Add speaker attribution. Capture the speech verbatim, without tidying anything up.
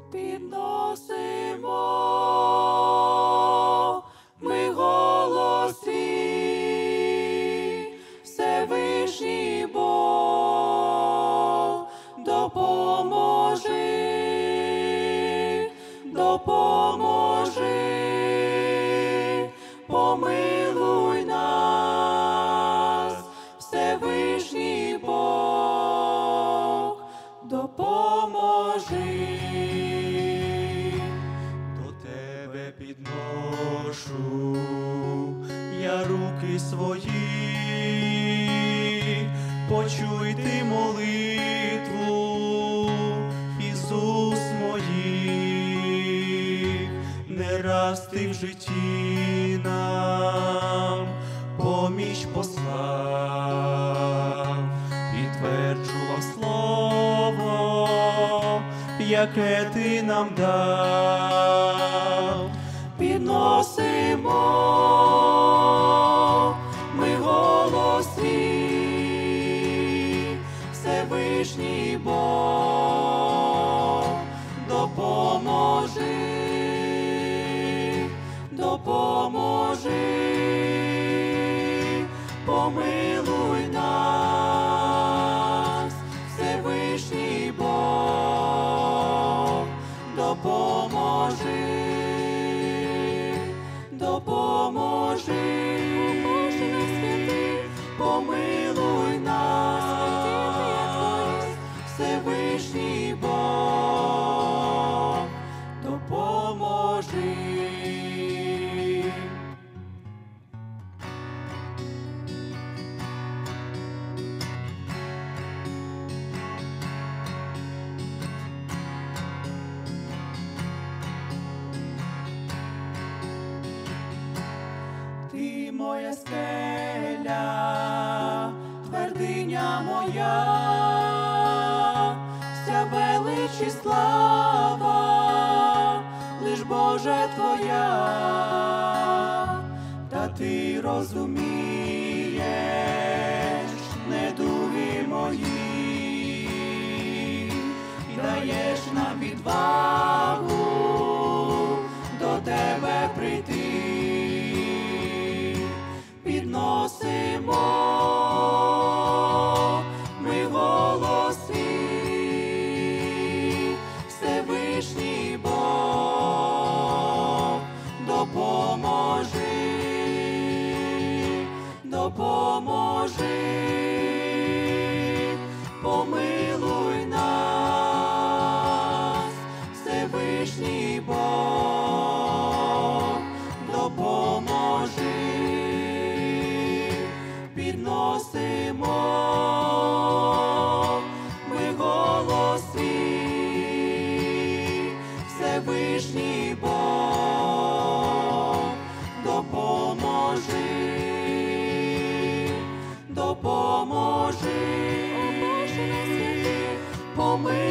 Speaker 1: Підносимо ми голос твій, Всевишній Бог, допоможи, допоможи, помилуй нас, Всевишній Бог, допоможи.
Speaker 2: До тебе підношу я руки свої, почуй ти молитву із уст моїх. Не раз ти в житті нам поміч послав, підтверджував слово, яке ти нам дав.
Speaker 1: Підносимо ми голос твій, Всевишній Бог, допоможи, допоможи, помилуй нас, Всевишній Бог, допоможи, допоможи, помилуй нас, Всевишній Бог, допоможи. Ти моя скеля, твердиня моя, вся велич і слава, лиш Боже Твоя, та Ти розумієш недуги мої, і даєш нам відвагу до Тебе прийти. Підносимо ми голос твій, Всевишній Бог, допоможи, допоможи, помилуй нас, Всевишній Бог, допоможи. Підносимо ми голос твій, Всевишній Бог, допоможи, допоможи, помилуй.